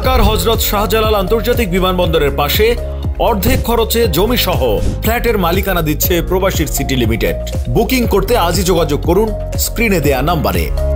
ঢাকার হযরত শাহজালাল আন্তর্জাতিক বিমানবন্দরের পাশে অর্ধেক খরচে জমি সহ ফ্ল্যাটের মালিকানা দিচ্ছে প্রবাসীর সিটি লিমিটেড। বুকিং করতে আজই যোগাযোগ করুন স্ক্রিনে দেয়া নম্বরে।